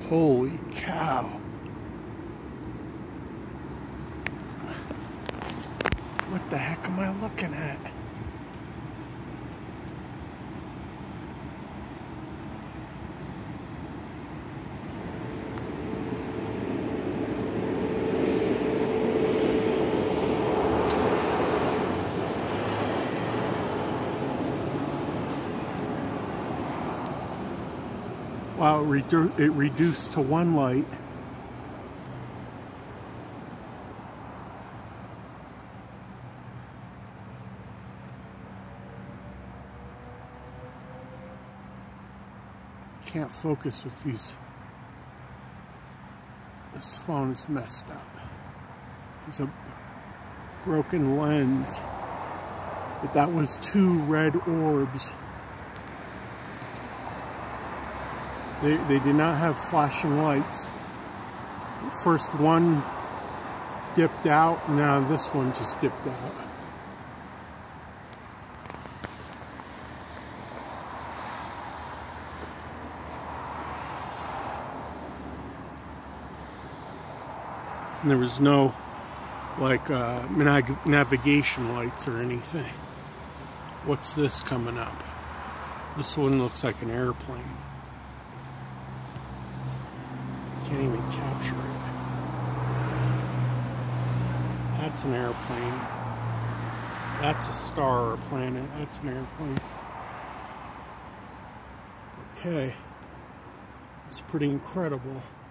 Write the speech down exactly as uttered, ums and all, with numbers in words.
Holy cow. What the heck am I looking at? Wow, it, redu it reduced to one light. Can't focus with these. This phone is messed up. It's a broken lens. But that was two red orbs. They, they did not have flashing lights. First one dipped out, now this one just dipped out. And there was no like uh, nav navigation lights or anything. What's this coming up? This one looks like an airplane. Can't even capture it. That's an airplane. That's a star or a planet. That's an airplane. Okay. It's pretty incredible.